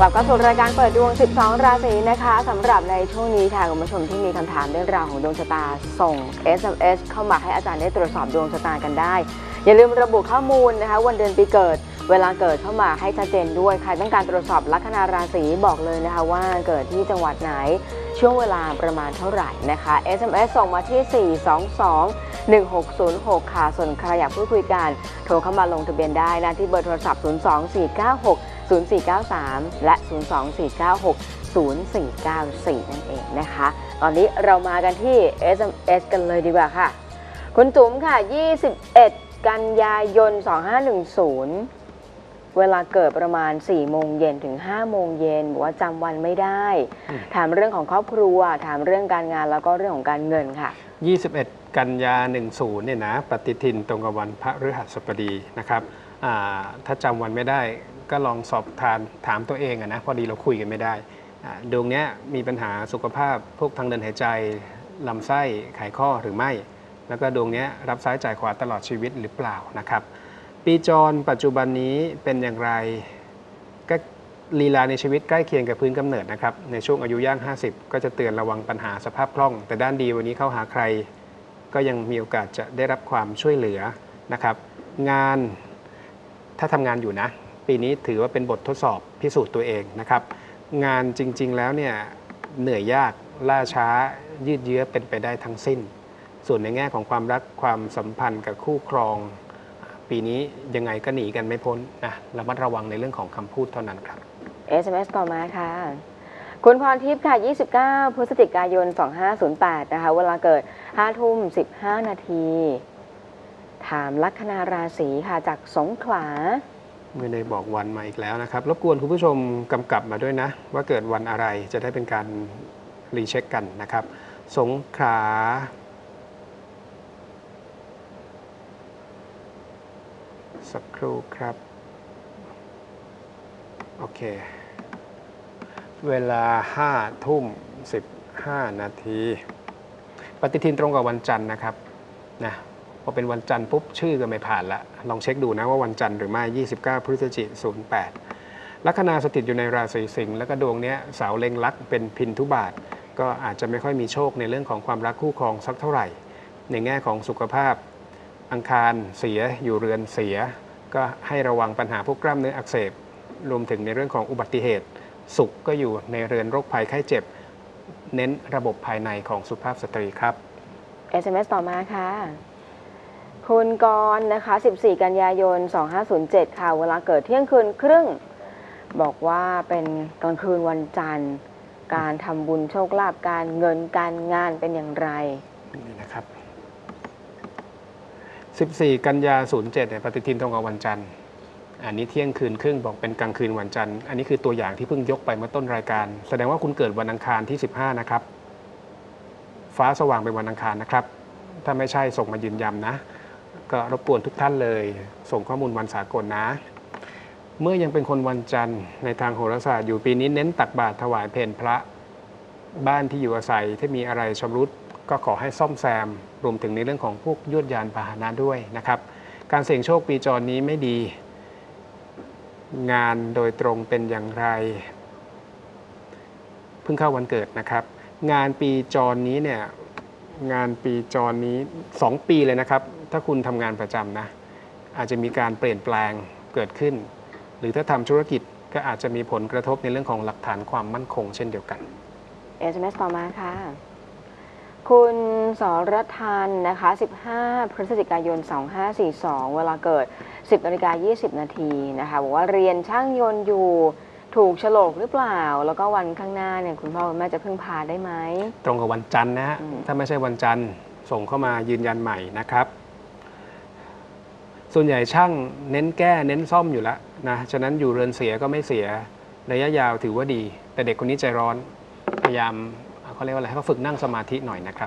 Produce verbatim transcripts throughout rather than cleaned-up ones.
ลับเข้าสู่รายการเปิดดวงสิบสองราศีนะคะสำหรับในช่วงนี้ค่ะคุณผู้ชมที่มีคำถามเรื่องราวของดวงชะตาส่ง เอส เอ็ม เอส เข้ามาให้อาจารย์ได้ตรวจสอบดวงชะตากันได้อย่าลืมระบุข้อมูลนะคะวันเดือนปีเกิดเวลาเกิดเข้ามาให้ชัดเจนด้วยใครต้องการตรวจสอบลัคนาราศีบอกเลยนะคะว่าเกิดที่จังหวัดไหนช่วงเวลาประมาณเท่าไหร่นะคะ เอส เอ็ม เอส ส่งมาที่สี่ สอง สอง หนึ่ง หก ศูนย์ หกค่ะส่วนใครอยากพูดคุยกันโทรเข้ามาลงทะเบียนได้นะที่เบอร์โทรศัพท์ศูนย์ สอง สี่ เก้า หก ศูนย์ สี่ เก้า สามและ ศูนย์ สอง สี่ เก้า หก ศูนย์ สี่ เก้า สี่ นั่นเองนะคะตอนนี้เรามากันที่ เอส เอ็ม เอส กันเลยดีกว่าค่ะคุณจุ๋มค่ะยี่สิบเอ็ดกันยายนสองห้าหนึ่งศูนย์เวลาเกิดประมาณสี่โมงเย็นถึงห้าโมงเย็นบอกว่าจำวันไม่ได้ถามเรื่องของครอบครัวถามเรื่องการงานแล้วก็เรื่องของการเงินค่ะยี่สิบเอ็ดกันยาหนึ่งศูนย์เนี่ยนะปฏิทินตรงกับวันพฤหัสบดีนะครับถ้าจำวันไม่ได้ก็ลองสอบทานถามตัวเองนะพอดีเราคุยกันไม่ได้ดวงนี้มีปัญหาสุขภาพพวกทางเดินหายใจลำไส้ไขข้อหรือไม่แล้วก็ดวงนี้รับซ้ายจ่ายขวาตลอดชีวิตหรือเปล่านะครับปีจรปัจจุบันนี้เป็นอย่างไรก็ลีลาในชีวิตใกล้เคียงกับพื้นกำเนิดนะครับในช่วงอายุย่างห้าสิบก็จะเตือนระวังปัญหาสภาพคล่องแต่ด้านดีวันนี้เข้าหาใครก็ยังมีโอกาสจะได้รับความช่วยเหลือนะครับงานถ้าทำงานอยู่นะปีนี้ถือว่าเป็นบททดสอบพิสูจน์ตัวเองนะครับงานจริงๆแล้วเนี่ยเหนื่อยยากล่าช้ายืดเยื้อเป็นไปได้ทั้งสิ้นส่วนในแง่ของความรักความสัมพันธ์กับคู่ครองปีนี้ยังไงก็หนีกันไม่พ้นนะระมัดระวังในเรื่องของคำพูดเท่านั้นครับเอส เอ็ม เอส ต่อมาค่ะคุณพรทิพย์ค่ะยี่สิบเก้าพฤศจิกายนสองห้าศูนย์แปดนะคะเวลาเกิดห้าทุ่มสิบห้านาทีถามลัคนาราศีค่ะจากสงขลาไม่ได้บอกวันมาอีกแล้วนะครับรบกวนคุณผู้ชมกำกับมาด้วยนะว่าเกิดวันอะไรจะได้เป็นการรีเช็คกันนะครับสงขลาสักครู่ครับโอเคเวลาห้าทุ่มสิบห้านาทีปฏิทินตรงกับวันจันทร์นะครับนะพอเป็นวันจันทร์ปุ๊บชื่อก็ไม่ผ่านละลองเช็คดูนะว่าวันจันทร์หรือไม่ยี่สิบเก้าพฤศจิกายนศูนย์แปดลัคนาสถิตอยู่ในราศีสิงห์แล้วก็ดวงนี้เสาเล็งลักเป็นพินทุบาทก็อาจจะไม่ค่อยมีโชคในเรื่องของความรักคู่ครองสักเท่าไหร่ในแง่ของสุขภาพอังคารเสียอยู่เรือนเสียก็ให้ระวังปัญหาพวกกล้ามเนื้ออักเสบรวมถึงในเรื่องของอุบัติเหตุศุกร์ก็อยู่ในเรือนโรคภัยไข้เจ็บเน้นระบบภายในของสุภาพสตรีครับเอส เอ็ม เอส ต่อมาค่ะคุณกรณ์นะคะสิบสี่กันยายนสองห้าศูนย์เจ็ดค่ะเวลาเกิดเที่ยงคืนครึ่งบอกว่าเป็นกลางคืนวันจันทร์การทำบุญโชคลาภการเงินการงานเป็นอย่างไรนี่นะครับสิบสี่กันยาศูนย์เจ็ดเนี่ยปฏิทินตรงกับวันจันทร์อันนี้เที่ยงคืนครึ่งบอกเป็นกลางคืนวันจันทร์อันนี้คือตัวอย่างที่เพิ่งยกไปเมื่อต้นรายการแสดงว่าคุณเกิดวันอังคารที่สิบห้านะครับฟ้าสว่างเป็นวันอังคารนะครับถ้าไม่ใช่ส่งมายืนยันนะก็รบกวนทุกท่านเลยส่งข้อมูลวันสากลนะเมื่อยังเป็นคนวันจันทร์ในทางโหราศาสตร์อยู่ปีนี้เน้นตักบาตรถวายเพลพระบ้านที่อยู่อาศัยที่มีอะไรชำรุดก็ขอให้ซ่อมแซมรวมถึงในเรื่องของพวกยวดยานพาหนะด้วยนะครับการเสี่ยงโชคปีจรนี้ไม่ดีงานโดยตรงเป็นอย่างไรเพิ่งเข้าวันเกิดนะครับงานปีจรนี้เนี่ยงานปีจรนี้สองปีเลยนะครับถ้าคุณทำงานประจำนะอาจจะมีการเปลี่ยนแปลงเกิดขึ้นหรือถ้าทำธุรกิจก็อาจจะมีผลกระทบในเรื่องของหลักฐานความมั่นคงเช่นเดียวกันเอส เอ็ม เอส ต่อมาค่ะคุณสรทันนะคะสิบห้าพฤศจิกายนสองห้าสี่สองเวลาเกิดสิบนาฬิกายี่สิบนาทีนะคะบอกว่าเรียนช่างยนต์อยู่ถูกโฉลกหรือเปล่าแล้วก็วันข้างหน้าเนี่ยคุณพ่อคุณแม่จะพึ่งพาได้ไหมตรงกับวันจันทร์นะฮะถ้าไม่ใช่วันจันทร์ส่งเข้ามายืนยันใหม่นะครับส่วนใหญ่ช่างเน้นแก้เน้นซ่อมอยู่แล้วนะฉะนั้นอยู่เรือนเสียก็ไม่เสียระยะยาวถือว่าดีแต่เด็กคนนี้ใจร้อนพยายามเขาเรียกว่าอะไรให้เขาฝึกนั่งสมาธิหน่อยนะครับ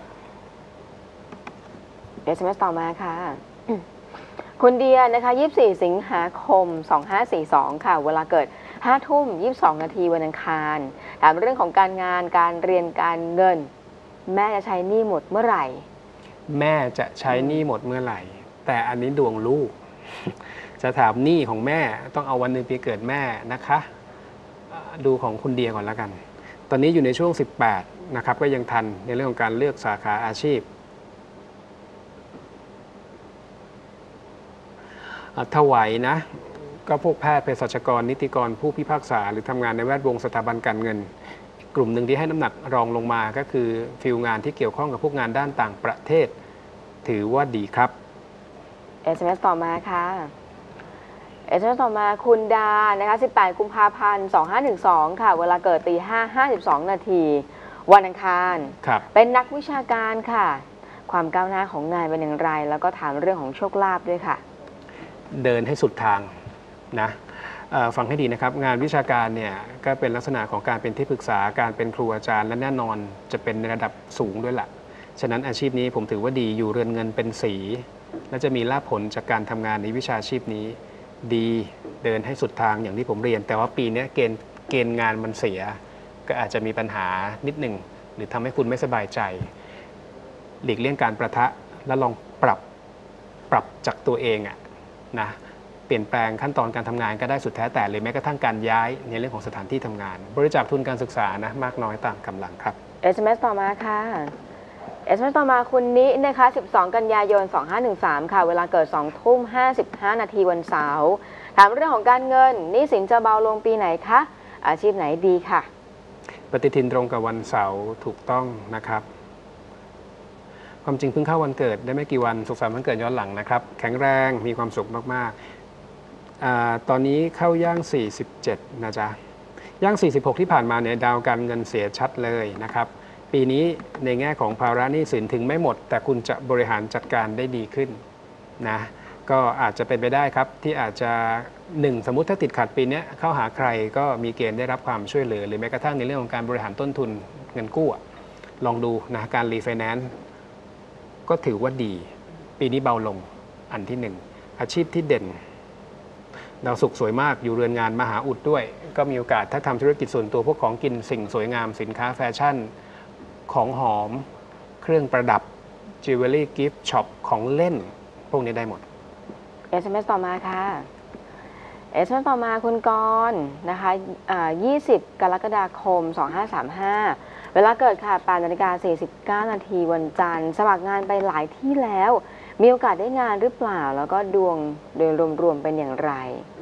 เอส เอ็ม เอส ต่อมาค่ะคุณเดียนะคะยี่สิบสี่สิงหาคมสองห้าสี่สองค่ะเวลาเกิดห้าทุ่มยี่สิบสองนาทีวันอังคารถามเรื่องของการงานการเรียนการเงินแม่จะใช้หนี้หมดเมื่อไหร่แม่จะใช้หนี้หมดเมื่อไหร่แต่อันนี้ดวงลูกจะถามหนี้ของแม่ต้องเอาวันหนึ่งปีเกิดแม่นะคะดูของคุณเดียก่อนแล้วกัน ตอนนี้อยู่ในช่วงสิบแปดนะครับก็ยังทันในเรื่องของการเลือกสาขาอาชีพถ้าไหวนะก็พวกแพทย์เภสัชกรนิติกรผู้พิพากษาหรือทำงานในแวดวงสถาบันการเงินกลุ่มหนึ่งที่ให้น้ำหนักรองลงมาก็คือฟิลงานที่เกี่ยวข้องกับพวกงานด้านต่างประเทศถือว่าดีครับเอส เอ็ม เอส ต่อมาค่ะ เอส เอ็ม เอส ต่อมาคุณดานะคะสิบแปดกุมภาพันธ์สองห้าหนึ่งสองค่ะเวลาเกิดตีห้าห้าสิบสองนาทีวันอังคารเป็นนักวิชาการค่ะความก้าวหน้าของงานเป็นอย่างไรแล้วก็ถามเรื่องของโชคลาภด้วยค่ะเดินให้สุดทางนะฟังให้ดีนะครับงานวิชาการเนี่ยก็เป็นลักษณะของการเป็นที่ปรึกษาการเป็นครูอาจารย์และแน่นอนจะเป็นในระดับสูงด้วยแหละฉะนั้นอาชีพนี้ผมถือว่าดีอยู่เรือนเงินเป็นสีและจะมีลาภผลจากการทำงานในวิชาชีพนี้ดีเดินให้สุดทางอย่างที่ผมเรียนแต่ว่าปีนี้เกณฑ์เกณฑ์งานมันเสียก็อาจจะมีปัญหานิดหนึ่งหรือทำให้คุณไม่สบายใจหลีกเลี่ยงการประทะและลองปรับปรับจากตัวเองอะนะเปลี่ยนแปลงขั้นตอนการทำงานก็ได้สุดแท้แต่เลยแม้กระทั่งการย้ายในเรื่องของสถานที่ทำงานบริจาคทุนการศึกษานะมากน้อยตามกำลังครับเอส เอ็ม เอส ต่อมาค่ะ เอส เอ็ม เอส ต่อมาคุณนินะคะสิบสองกันยายนสองห้าหนึ่งสามค่ะเวลาเกิดสองทุ่มห้าสิบห้านาทีวันเสาร์ถามเรื่องของการเงินหนี้สินจะเบาลงปีไหนคะอาชีพไหนดีค่ะปฏิทินตรงกับวันเสาร์ถูกต้องนะครับความจริงเพิ่งเข้าวันเกิดได้ไม่กี่วันสุขสันต์วันเกิดย้อนหลังนะครับแข็งแรงมีความสุขมากๆอตอนนี้เข้าย่างสี่สิบเจ็ดนะจ๊ะย่างสี่สิบหกที่ผ่านมาเนี่ยดาวการเงินเสียชัดเลยนะครับปีนี้ในแง่ของภาระหนี้สินถึงไม่หมดแต่คุณจะบริหารจัดการได้ดีขึ้นนะก็อาจจะเป็นไปได้ครับที่อาจจะหนึ่งสมมุติถ้าติดขัดปีนี้เข้าหาใครก็มีเกณฑ์ได้รับความช่วยเหลือหรือแม้กระทั่งในเรื่องของการบริหารต้นทุนเงินกู้ลองดูนะการรีไฟแนนซ์ก็ถือว่าดีปีนี้เบาลงอันที่หนึ่งอาชีพที่เด่นดาวศุกร์สวยมากอยู่เรือนงานมหาอุดด้วยก็มีโอกาสถ้าทำธุรกิจส่วนตัวพวกของกินสิ่งสวยงามสินค้าแฟชั่นของหอมเครื่องประดับจิวเวลรี่กิฟต์ช็อปของเล่นพวกนี้ได้หมดเอส เอ็ม เอส ต่อมาค่ะ เอส เอ็ม เอส ต่อมาคุณกรณ์นะคะยี่สิบกรกฎาคมสองห้าสามห้าเวลาเกิดค่ะแปดนาฬิกาสี่สิบเก้านาทีวันจันทร์สมัครงานไปหลายที่แล้วมีโอกาสได้งานหรือเปล่าแล้วก็ดวงโดยรวมๆเป็นอย่างไร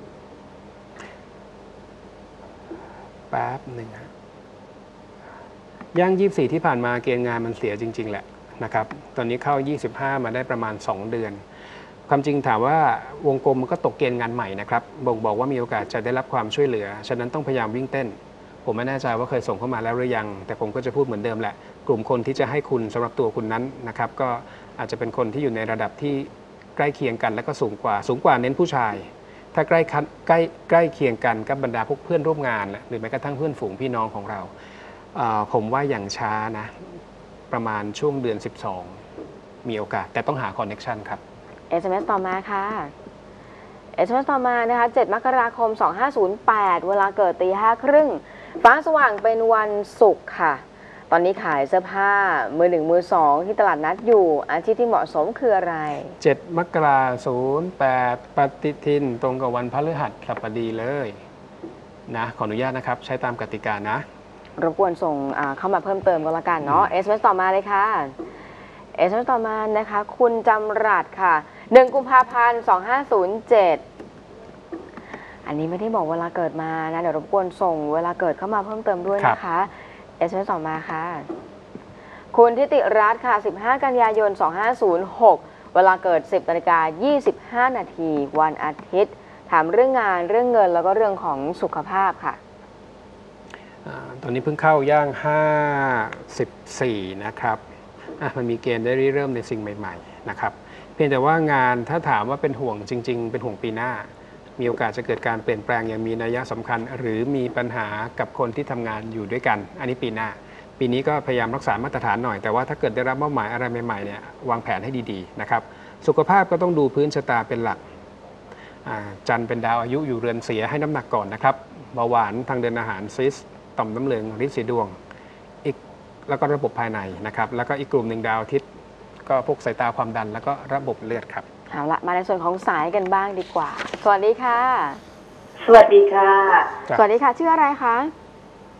แป๊บหนึ่งฮะย่างยี่สิบสี่ที่ผ่านมาเกณฑ์งานมันเสียจริงๆแหละนะครับตอนนี้เข้ายี่สิบห้ามาได้ประมาณสองเดือนความจริงถามว่าวงกลมมันก็ตกเกณฑ์งานใหม่นะครับบ่งบอกว่ามีโอกาสจะได้รับความช่วยเหลือฉะนั้นต้องพยายามวิ่งเต้นผมไม่แน่ใจว่าเคยส่งเข้ามาแล้วหรือยังแต่ผมก็จะพูดเหมือนเดิมแหละกลุ่มคนที่จะให้คุณสำหรับตัวคุณนั้นนะครับก็อาจจะเป็นคนที่อยู่ในระดับที่ใกล้เคียงกันและก็สูงกว่าสูงกว่าเน้นผู้ชายถ้าใกล้ใกล้ใกล้เคียงกันกับบรรดาพวกเพื่อนร่วมงานหรือแม้กระทั่งเพื่อนฝูงพี่น้องของเราผมว่าอย่างช้านะประมาณช่วงเดือนสิบสองมีโอกาสแต่ต้องหาคอนเน็กชันครับเอส เอ็ม เอส ต่อมาค่ะ เอส เอ็ม เอส ต่อมานะคะเจ็ดมกราคมสองห้าศูนย์แปดเวลาเกิดตีห้าครึ่งฟ้าสว่างเป็นวันศุกร์ค่ะตอนนี้ขายเสื้อผ้ามือหนึ่งมือสองที่ตลาดนัดอยู่อาชีพที่เหมาะสมคืออะไรเจ็ดมกราคมศูนย์แปดปฏิทินตรงกับวันพฤหัสบดีเลยนะขออนุญาตนะครับใช้ตามกติกานะรบกวนส่งเข้ามาเพิ่มเติมก็แล้วกันเนาะ เอส เอ็ม เอส ต่อมาเลยค่ะ เอส เอ็ม เอส ต่อมานะคะคุณจำรัดค่ะหนึ่งกุมภาพันธ์สองห้าศูนย์เจ็ดอันนี้ไม่ได้บอกเวลาเกิดมานะเดี๋ยวรบกวนส่งเวลาเกิดเข้ามาเพิ่มเติมด้วยนะคะ เอส เอ็ม เอส ต่อมาค่ะคุณทิติรัตน์ค่ะสิบห้ากันยายนสองห้าศูนย์หกเวลาเกิดสิบนาฬิกายี่สิบห้านาทีวันอาทิตย์ถามเรื่องงานเรื่องเงินแล้วก็เรื่องของสุขภาพค่ะตอนนี้เพิ่งเข้าย่างห้าสิบสี่นะครับมันมีเกณฑ์ได้เริ่มในสิ่งใหม่ๆนะครับเพียงแต่ว่างานถ้าถามว่าเป็นห่วงจริงๆเป็นห่วงปีหน้ามีโอกาสจะเกิดการเปลี่ยนแปลงอย่างมีนัยสำคัญหรือมีปัญหากับคนที่ทำงานอยู่ด้วยกันอันนี้ปีหน้าปีนี้ก็พยายามรักษามาตรฐานหน่อยแต่ว่าถ้าเกิดได้รับมอบหมายอะไรใหม่ๆเนี่ยวางแผนให้ดีๆนะครับสุขภาพก็ต้องดูพื้นชะตาเป็นหลักจันทร์เป็นดาวอายุอยู่เรือนเสียให้น้ำหนักก่อนนะครับเบาหวานทางเดินอาหารซิสต่อมน้ำเหลืองฤทธิ์สีดวงอีกแล้วก็ระบบภายในนะครับแล้วก็อีกกลุ่มหนึ่งดาวอาทิตย์ก็พวกสายตาความดันแล้วก็ระบบเลือดครับเอาละมาในส่วนของสายกันบ้างดีกว่าสวัสดีค่ะสวัสดีค่ะสวัสดีค่ะชื่ออะไรคะ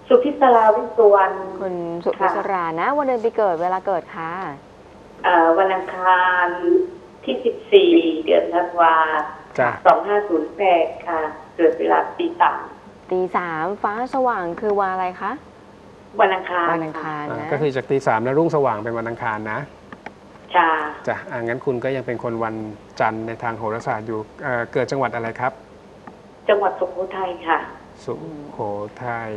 สุพิศราวิสุวรรณคุณสุพิศรานะ วันเดือนปีเกิดเวลาเกิดค่ะเอ่อวันอังคารที่สิบสี่เดือนธันวาจ้ะสองห้าศูนย์แปดค่ะ เกิดเวลาตีสามตีสามฟ้าสว่างคือวันอะไรคะวันอังคารวันอังคารอ่านะก็คือจากตีสามแล้วรุ่งสว่างเป็นวันอังคารนะจ้าจ้ะอ่างั้นคุณก็ยังเป็นคนวันจันทร์ในทางโหราศาสตร์อยู่เอ่อเกิดจังหวัดอะไรครับจังหวัดสุโขทัยค่ะสุโขทัย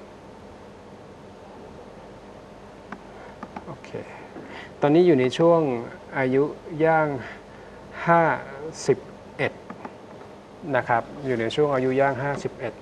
โอเค ตอนนี้อยู่ในช่วงอายุย่างห้าสิบเอ็ดนะครับ อยู่ในช่วงอายุย่างห้าสิบเอ็ด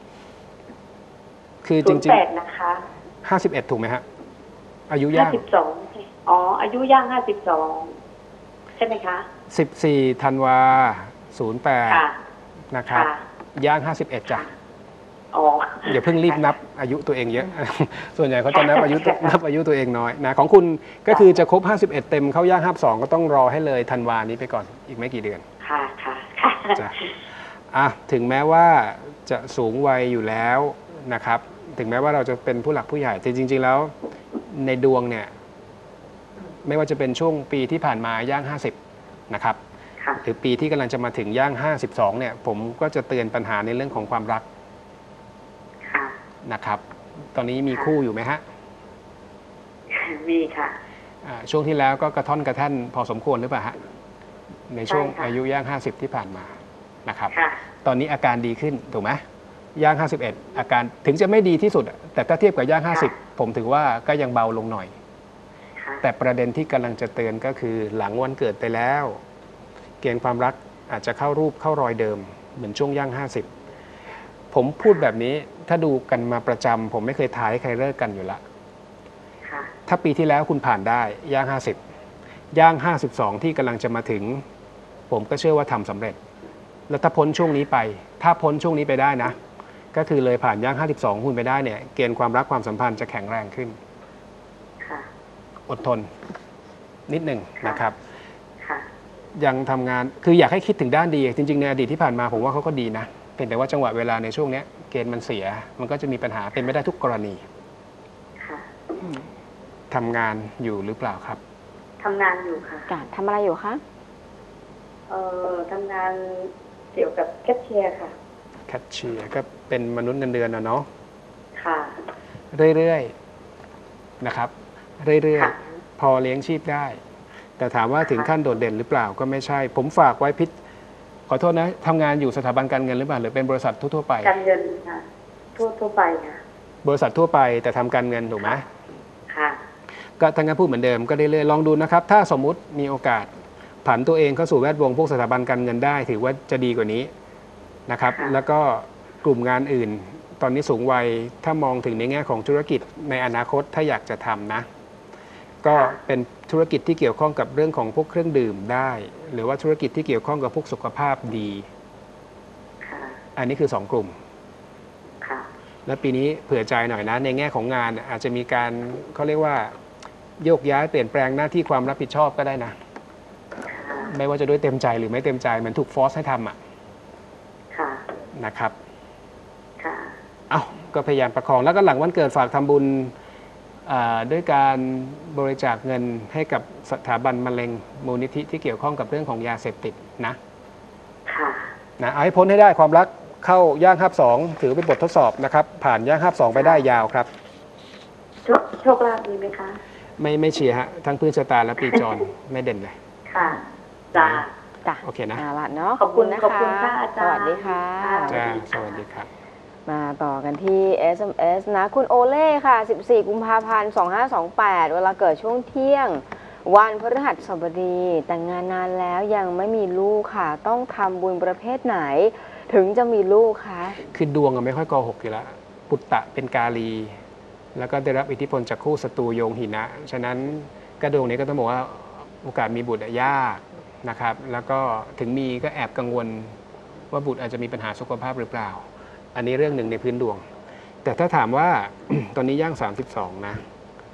คือจศูนย์ริงแปดนะคะๆห้าสิบเอ็ดถูกไหมฮะอายุห้าย่างสิบสองอ๋อ อายุย่างห้าสิบสองใช่ไหมคะสิบสี่ธันวาศูนย์แปดค่ะนะครับค่ะย่างห้าสิบเอ็ดจ้ะอ๋ออย่าเพิ่งรีบนับอายุตัวเองเยอะ ส่วนใหญ่เขาจะนับอายุตัวนับอายุตัวเองน้อยนะของคุณก็คือจะครบห้าสิบเอ็ดเต็มเข้าย่างห้าสิบสองก็ต้องรอให้เลยธันวานี้ไปก่อนอีกไม่กี่เดือนค่ะค่ะค่ะจ้ะอ่ะถึงแม้ว่าจะสูงวัยอยู่แล้วนะครับ ถึงแม้ว่าเราจะเป็นผู้หลักผู้ใหญ่แต่จริง ๆ แล้วในดวงเนี่ยไม่ว่าจะเป็นช่วงปีที่ผ่านมาย่างห้าสิบนะครับค่ะหรือปีที่กำลังจะมาถึงย่างห้าสิบสองเนี่ยผมก็จะเตือนปัญหาในเรื่องของความรักค่ะนะครับ ตอนนี้มีคู่อยู่ไหมฮะมีค่ะอ่าช่วงที่แล้วก็กระท่อนกระแท่นพอสมควรหรือเปล่าฮะในช่วงใช่ค่ะอายุย่างห้าสิบที่ผ่านมานะครับค่ะตอนนี้อาการดีขึ้นถูกไหมย่างห้าสิบเอ็ดอาการถึงจะไม่ดีที่สุด แต่ถ้าเทียบกับย่างห้าสิบผมถือว่าก็ยังเบาลงหน่อยค่ะแต่ประเด็นที่กำลังจะเตือนก็คือหลังวันเกิดไปแล้ว เกณฑ์ความรักอาจจะเข้ารูปเข้ารอยเดิม เหมือนช่วงย่างห้าสิบผมพูดแบบนี้ถ้าดูกันมาประจำผมไม่เคยท้ายให้ใครเลิกกันอยู่ละค่ะถ้าปีที่แล้วคุณผ่านได้ย่างห้าสิบย่างห้าสิบสองที่กำลังจะมาถึง ผมก็เชื่อว่าทำสำเร็จ แล้วถ้าพ้นช่วงนี้ไป ถ้าพ้นช่วงนี้ไปได้นะ ก็คือเลยผ่านย่างห้าสิบสองคุณไปได้เนี่ยเกณฑ์ความรักความสัมพันธ์จะแข็งแรงขึ้นค่ะอดทนนิดหนึ่งนะครับค่ะยังทำงานคืออยากให้คิดถึงด้านดีจริงๆในอดีตที่ผ่านมาผมว่าเขาก็ดีนะเพียงแต่ว่าจังหวะเวลาในช่วงเนี้ยเกณฑ์มันเสีย มันก็จะมีปัญหาเป็นไม่ได้ทุกกรณีค่ะทำงานอยู่หรือเปล่าครับทำงานอยู่ค่ะกะทำอะไรอยู่คะเอ่อทำงานเกี่ยวกับแคชเชียร์ค่ะแคชเชียร์ก็เป็นมนุษย์เงินเดือนนะเนาะค่ะเรื่อยๆนะครับเรื่อยค่ะๆพอเลี้ยงชีพได้ แต่ถามว่าถึงขั้นโดดเด่นหรือเปล่าก็ไม่ใช่ ผมฝากไว้พิษขอโทษนะทำงานอยู่สถาบันการเงินหรือเปล่าหรือเป็นบริษัททั่วๆไปการเงินค่ะ ทั่วทั่วไปค่ะบริษัททั่วไปแต่ทำการเงินถูกไหมค่ะก็ทางการพูดเหมือนเดิมก็เรื่อยๆลองดูนะครับ ถ้าสมมุติมีโอกาสผันตัวเองเข้าสู่แวดวงพวกสถาบันการเงินได้ ถือว่าจะดีกว่านี้นะครับค่ะแล้วก็กลุ่มงานอื่น ตอนนี้สูงวัยถ้ามองถึงในแง่ของธุรกิจในอนาคตถ้าอยากจะทำนะ ก็เป็นธุรกิจที่เกี่ยวข้องกับเรื่องของพวกเครื่องดื่มได้ หรือว่าธุรกิจที่เกี่ยวข้องกับพวกสุขภาพดีค่ะอันนี้คือสองกลุ่มค่ะแล้วปีนี้เผื่อใจหน่อยนะ ในแง่ของงานอาจจะมีการเขาเรียกว่าโยกย้ายเปลี่ยนแปลงหน้าที่ความรับผิดชอบก็ได้นะค่ะไม่ว่าจะด้วยเต็มใจหรือไม่เต็มใจเหมันถูกฟอร์สให้ทำอ่ะค่ะนะครับค่ะเอ้าก็พยายามประคองแล้วก็หลังวันเกิดฝากทำบุญอ่าด้วยการบริจาคเงินให้กับสถาบันมะเร็งมูลนิธิที่เกี่ยวข้องกับเรื่องของยาเสพติดนะค่ะนะเอาให้พ้นให้ได้ความรักเข้าย่างห้าสองถือเป็นบททดสอบนะครับ ผ่านย่างห้าสองไปได้ยาวครับโชคโชคลาภมีไหมคะไม่ไม่เชียร์ฮะทั้งพื้นชะตาและปีจร ไม่เด่นเลยค่ะ จ้าจ้ะโอเคนะเอาละเนาะขอบคุณนะขอบคุณคะค่ะอาสจารย์วัสดีค่ะค่ะจ้าสวัสดีครับมาต่อกันที่ เอส เอ็ม เอส นะ คุณโอเล่ค่ะ สิบสี่ กุมภาพันธ์ สองห้าสองแปด เวลาเกิดช่วงเที่ยง วันพฤหัสบดี แต่งงานนานแล้วยังไม่มีลูกค่ะ ต้องทำบุญประเภทไหน ถึงจะมีลูกคะคือดวงอะไม่ค่อยโกหกอยู่แล้ว ปุตตะเป็นกาลี แล้วก็ได้รับอิทธิพลจากคู่ศัตรูโยงหินะ ฉะนั้นกระดวงนี้ก็ต้องบอกว่าโอกาสมีบุตรอะยากนะครับ แล้วก็ถึงมีก็แอบกังวลว่าบุตรอาจจะมีปัญหาสุขภาพหรือเปล่า อันนี้เรื่องหนึ่งในพื้นดวง แต่ถ้าถามว่า ตอนนี้ย่างสามสิบสองนะ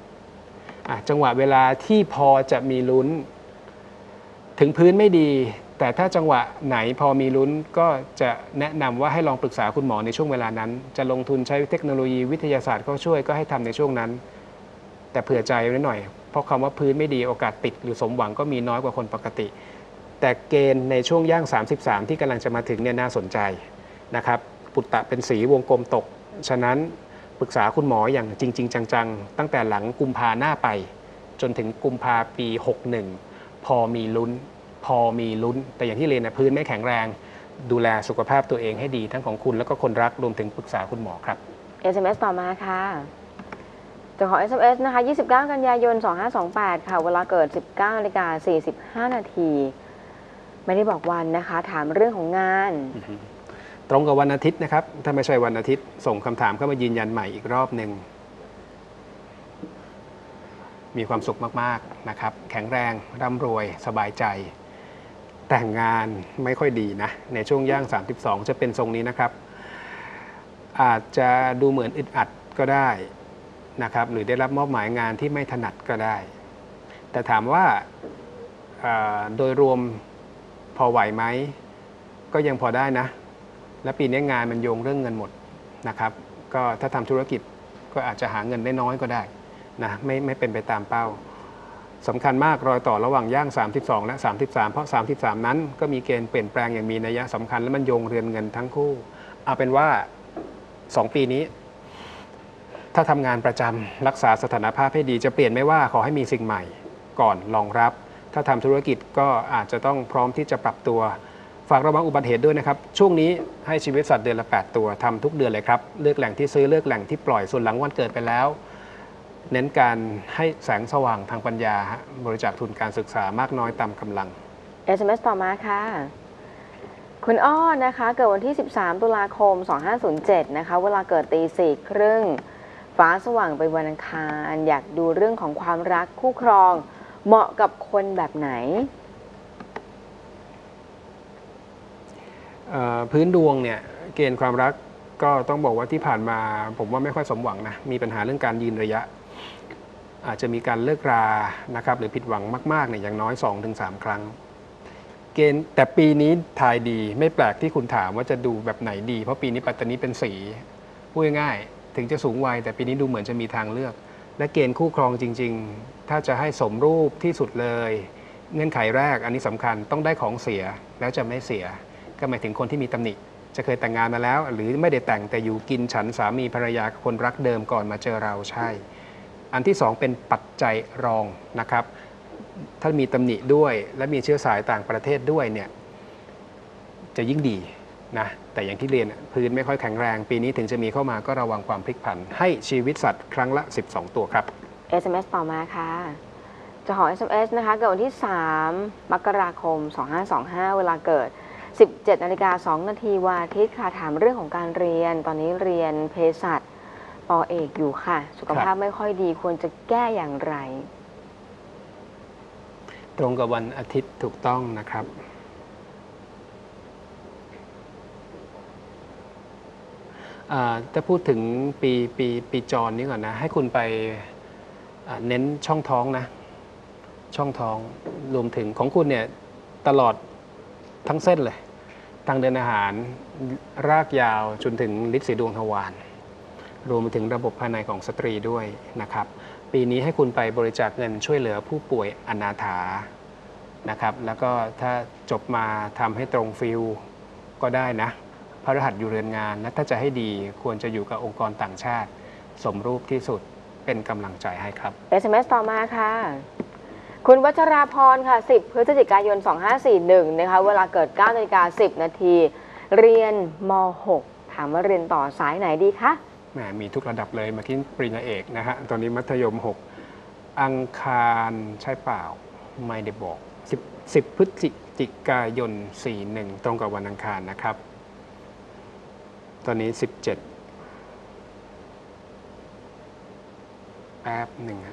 อ่ะจังหวะเวลาที่พอจะมีลุ้น ถึงพื้นไม่ดีแต่ถ้าจังหวะไหนพอมีลุ้นก็จะแนะนำว่าให้ลองปรึกษาคุณหมอในช่วงเวลานั้นจะลงทุนใช้เทคโนโลยีวิทยาศาสตร์เข้าช่วยก็ให้ทำในช่วงนั้นแต่เผื่อใจไว้หน่อยเพราะคำว่าพื้นไม่ดีโอกาสติดหรือสมหวังก็มีน้อยกว่าคนปกติแต่เกณฑ์ในช่วงย่างสามสิบสามที่กำลังจะมาถึงเนี่ยน่าสนใจนะครับปุตตะเป็นสีวงกลมตกฉะนั้นปรึกษาคุณหมออย่างจริงๆจังๆตั้งแต่หลังกุมภาหน้าไปจนถึงกุมภาปีหกสิบเอ็ดพอมีลุ้นพอมีลุ้นแต่อย่างที่เรียนนะพื้นไม่แข็งแรงดูแลสุขภาพตัวเองให้ดีทั้งของคุณแล้วก็คนรักรวมถึงปรึกษาคุณหมอครับเอส เอ็ม เอส ต่อมาค่ะเจ้าของ เอส เอ็ม เอส นะคะยี่สิบเก้ากันยายนสองห้าสองแปดค่ะเวลาเกิด สิบเก้านาฬิกาสี่สิบห้านาทีไม่ได้บอกวันนะคะถามเรื่องของงานตรงกับวันอาทิตย์นะครับถ้าไม่ใช่วันอาทิตย์ส่งคำถามเข้ามายืนยันใหม่อีกรอบหนึ่งมีความสุขมากๆนะครับแข็งแรงร่ำรวยสบายใจแต่งงานไม่ค่อยดีนะในช่วงย่างสามสิบสองจะเป็นทรงนี้นะครับอาจจะดูเหมือนอึดอัดก็ได้นะครับหรือได้รับมอบหมายงานที่ไม่ถนัดก็ได้ แต่ถามว่าโดยรวมพอไหวไหมก็ยังพอได้นะและปีนี้งานมันโยงเรื่องเงินหมดนะครับก็ถ้าทำธุรกิจก็อาจจะหาเงินได้น้อยก็ได้นะไม่ไม่เป็นไปตามเป้าสำคัญมากรอยต่อระหว่างย่างสามสิบสองและสามสิบสามเพราะสามสิบสามนั้นก็มีเกณฑ์เปลี่ยนแปลงอย่างมีนัยสำคัญและมันโยงเรือนเงินทั้งคู่เอาเป็นว่าสองปีนี้ถ้าทำงานประจำรักษาสถานภาพให้ดีจะเปลี่ยนไม่ว่าขอให้มีสิ่งใหม่ก่อนรองรับถ้าทำธุรกิจก็อาจจะต้องพร้อมที่จะปรับตัวฝากระวังอุบัติเหตุด้วยนะครับช่วงนี้ให้ชีวิตสัตว์เดือนละแปดตัวทำทุกเดือนเลยครับเลือกแหล่งที่ซื้อเลือกแหล่งที่ปล่อยส่วนหลังวันเกิดไปแล้วเน้นการให้แสงสว่างทางปัญญาบริจาคทุนการศึกษามากน้อยตามกำลังเอส เอ็ม เอส ต่อมาค่ะคุณอ้อนะคะเกิดวันที่ สิบสาม ตุลาคม สองห้าศูนย์เจ็ดนะคะเวลาเกิดตีสี่ครึ่งฟ้าสว่างเป็นวันอังคารอยากดูเรื่องของความรักคู่ครองเหมาะกับคนแบบไหนพื้นดวงเนี่ยเกณฑ์ความรักก็ต้องบอกว่าที่ผ่านมาผมว่าไม่ค่อยสมหวังนะมีปัญหาเรื่องการยืนระยะอาจจะมีการเลิกรานะครับหรือผิดหวังมากๆเนี่ยอย่างน้อย สองถึงสาม ครั้งเกณฑ์แต่ปีนี้ทายดีไม่แปลกที่คุณถามว่าจะดูแบบไหนดีเพราะปีนี้ปัตตานีเป็นสีพูดง่ายๆถึงจะสูงวัยแต่ปีนี้ดูเหมือนจะมีทางเลือกและเกณฑ์คู่ครองจริงๆถ้าจะให้สมรูปที่สุดเลยเงื่อนไขแรกอันนี้สำคัญต้องได้ของเสียแล้วจะไม่เสียก็หมายถึงคนที่มีตำหนิจะเคยแต่งงานมาแล้วหรือไม่ได้แต่งแต่อยู่กินฉันสามีภรรยาคนรักเดิมก่อนมาเจอเราใช่อันที่สองเป็นปัจจัยรองนะครับถ้ามีตำหนิด้วยและมีเชื้อสายต่างประเทศด้วยเนี่ยจะยิ่งดีนะแต่อย่างที่เรียนพื้นไม่ค่อยแข็งแรงปีนี้ถึงจะมีเข้ามาก็ระวังความพลิกผันให้ชีวิตสัตว์ครั้งละสิบสองตัวครับเอส เอ็ม เอส ต่อมาค่ะเจ้าของ เอส เอ็ม เอส นะคะเกิดวันที่สามมกราคมสองห้าสองห้าเวลาเกิดสิบเจ็ดนาฬิกาสองนาทีวันอาทิตย์ค่ะถามเรื่องของการเรียนตอนนี้เรียนเภสัชปอเอกอยู่ค่ะสุขภาพไม่ค่อยดีควรจะแก้อย่างไรตรงกับวันอาทิตย์ถูกต้องนะครับถ้าพูดถึงปีปีปีจรนี้ก่อนนะให้คุณไปเน้นช่องท้องนะช่องท้องรวมถึงของคุณเนี่ยตลอดทั้งเส้นเลยทางเดินอาหารรากยาวจนถึงฤทธิ์สีดวงทวารรวมไปถึงระบบภายในของสตรีด้วยนะครับปีนี้ให้คุณไปบริจาคเงินช่วยเหลือผู้ป่วยอนาถานะครับแล้วก็ถ้าจบมาทำให้ตรงฟิลก็ได้นะพฤหัสอยู่เรือนงานและถ้าจะให้ดีควรจะอยู่กับองค์กรต่างชาติสมรูปที่สุดเป็นกำลังใจให้ครับเอส เอ็ม เอส ต่อมาค่ะคุณวัชราพรค่ะสิบพฤศจิกายนสองห้าสี่หนึ่งนะคะเวลาเกิดเก้านาฬิกาสิบนาทีเรียนมหกถามว่าเรียนต่อสายไหนดีคะแหมมีทุกระดับเลยเมื่อกี้ปริญญาเอกนะฮะตอนนี้มัธยมหกอังคารใช่เปล่าไม่ได้บอกสิบ สิบพฤศจิกายนสี่สิบเอ็ดตรงกับวันอังคารนะครับตอนนี้สิบเจ็ดแป๊บหนึ่ง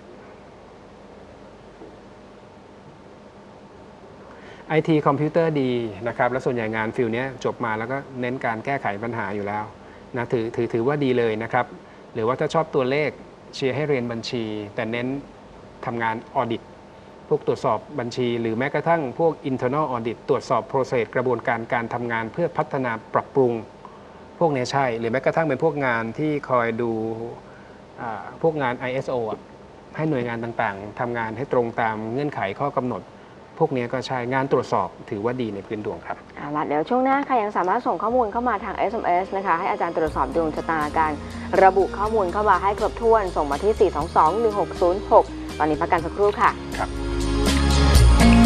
ไอทีคอมพิวเตอร์ดีนะครับและส่วนใหญ่งานฟิลนี้จบมาแล้วก็เน้นการแก้ไขปัญหาอยู่แล้วนะถือถือถือว่าดีเลยนะครับหรือว่าถ้าชอบตัวเลขเชียร์ให้เรียนบัญชีแต่เน้นทำงานออดิตพวกตรวจสอบบัญชี หรือแม้กระทั่งพวก internal audit ตรวจสอบ process กระบวนการการทำงานเพื่อพัฒนาปรับปรุงพวกนี้ใช่หรือแม้กระทั่งเป็นพวกงานที่คอยดูพวกงาน ไอ เอส โอ อ่ะให้หน่วยงานต่างๆทำงานให้ตรงตามเงื่อนไขข้อกำหนดพวกนี้ก็ใช่งานตรวจสอบถือว่าดีในพื้นดวงครับเอาล่ะเดี๋ยวช่วงหน้าค่ะยังสามารถส่งข้อมูลเข้ามาทาง เอส เอ็ม เอส นะคะให้อาจารย์ตรวจสอบดวงชะตาการระบุข้อมูลเข้ามาให้ครบถ้วนส่งมาที่ สี่ สอง สอง หนึ่ง หก ศูนย์ หก ตอนนี้พักกันสักครู่ค่ะครับ